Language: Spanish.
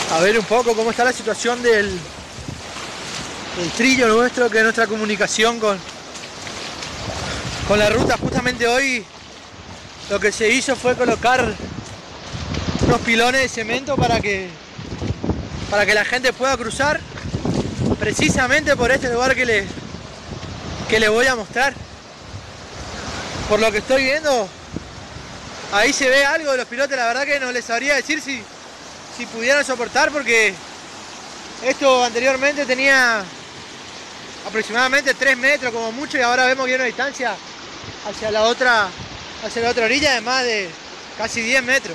a ver un poco cómo está la situación del trillo nuestro, que es nuestra comunicación con la ruta. Justamente hoy lo que se hizo fue colocar unos pilones de cemento para que la gente pueda cruzar precisamente por este lugar que les voy a mostrar. Por lo que estoy viendo, ahí se ve algo de los pilotes. La verdad que no les sabría decir si pudieran soportar, porque esto anteriormente tenía aproximadamente 3 metros como mucho, y ahora vemos que hay una distancia hacia la otra orilla de más de casi 10 metros.